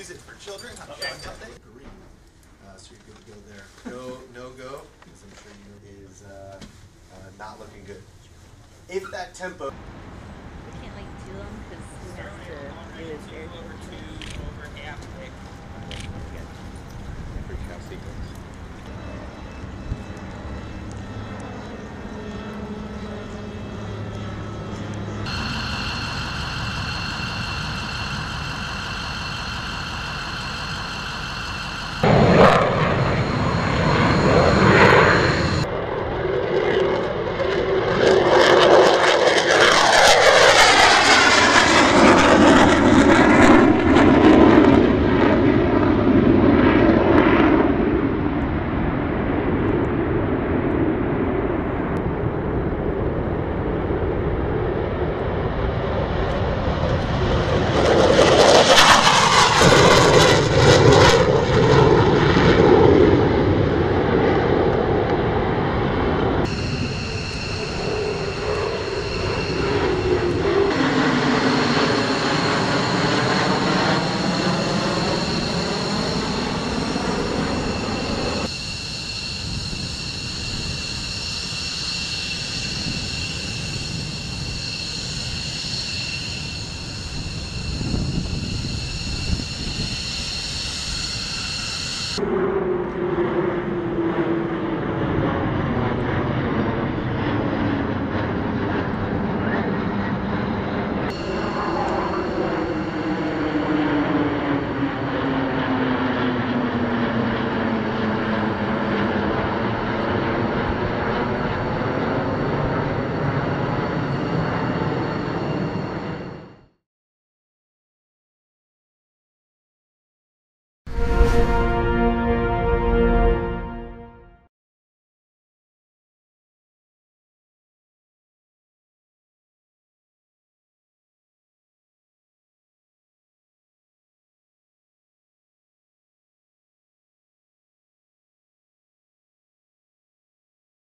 use it for children. Okay. Green. So you're good to go there. No go, because I'm sure you know, is not looking good. If that tempo. We can't like do them because he has to do his air. Over halfway. Every cow sequence. You